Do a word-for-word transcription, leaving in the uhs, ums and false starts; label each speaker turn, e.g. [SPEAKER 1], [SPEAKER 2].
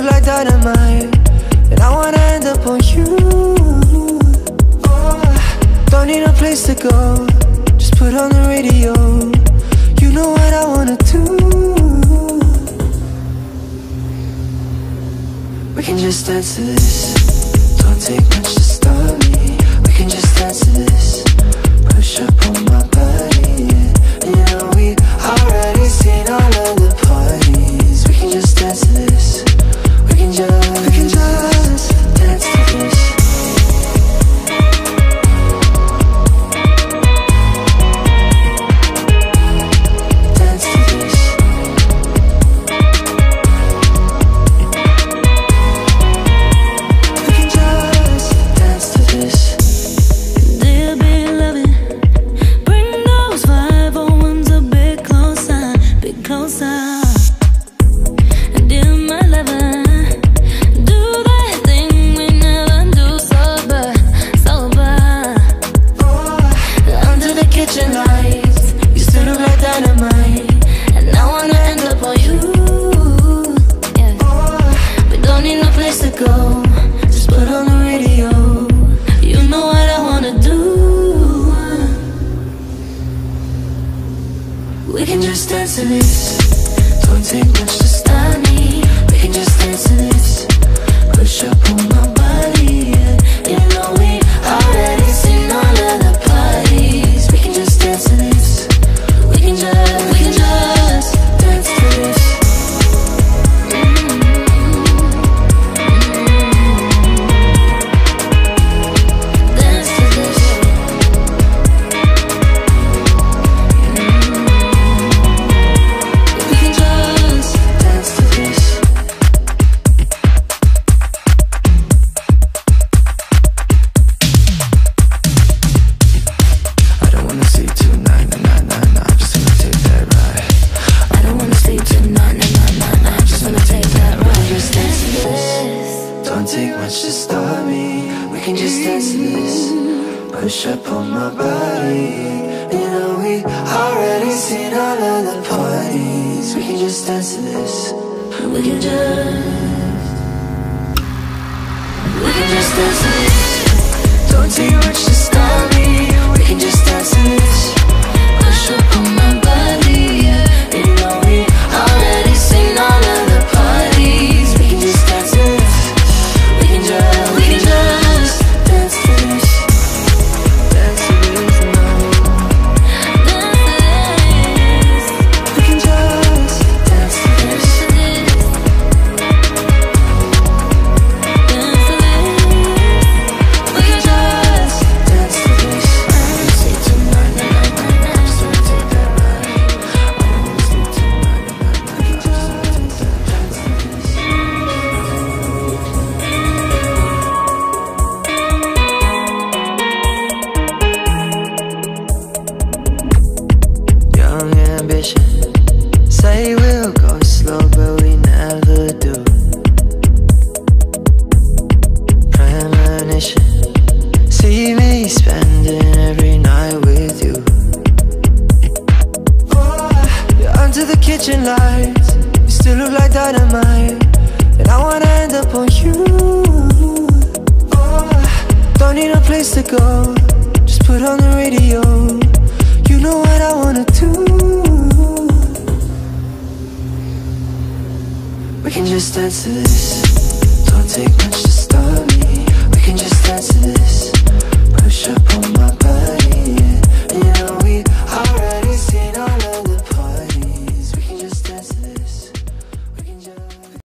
[SPEAKER 1] look like dynamite, and I wanna end up on you. Oh, don't need a place to go, just put on the radio. You know what I wanna do. We can just dance to this. Don't take much to start me. We can just dance to this. Push up on my body, yeah. You know we already seen all of the parties. We can just dance to this. We can just, we can just dance to this. Dance to this. We can just dance to this.
[SPEAKER 2] Dear beloved, bring those five oh ones a bit closer, bit closer. Dear my lover, do that thing we never do sober, sober. Under the kitchen lights, you still look like dynamite, and I wanna end up on you. Yeah. We don't need no place to go, just put on the radio. You know what I wanna do.
[SPEAKER 1] We can just dance to this. Don't take much to start me. We can just dance to this. Push up on my body, yeah. You know we already seen all of the parties. We can just dance to this. We can just, we can just dance to this.
[SPEAKER 2] Dance to this.
[SPEAKER 1] We can just dance to this. I don't wanna sleep tonight, nah, nah, nah, nah. I just wanna take that ride.
[SPEAKER 2] I don't wanna sleep tonight, nah, nah, nah, nah. I just wanna take that
[SPEAKER 1] We can
[SPEAKER 2] ride.
[SPEAKER 1] just dance to this.
[SPEAKER 2] This.
[SPEAKER 1] Don't take much to start me. We can just dance to this. Push up on my body. You know we already seen all of the parties. We can just dance to this.
[SPEAKER 2] We can just,
[SPEAKER 1] We can just dance to this. Don't take much to start me. We can just dance to this. Push up on my body. Yeah. You know we already seen all of the parties. We can just dance to this. We can just, we can just dance to this. Dance to this now.
[SPEAKER 2] dance to this.
[SPEAKER 1] We can just dance to this.
[SPEAKER 2] Dance to this. Dance to this.
[SPEAKER 1] We can just dance to this. I wanna sleep tonight, nah, nah, nah, nah. I just wanna take that ride. I don't wanna sleep tonight, nah, nah, nah, nah. I just wanna take that dance to this. Young ambition, say we'll go slow, but we never do. Premonition, see me spending every night with you. Oh, you're under the kitchen lights, you still look like dynamite, and I wanna end up on you. Oh, don't need a place to go, just put on the radio. You know what I wanna do. We can just dance to this. Don't take much to start me. We can just dance to this.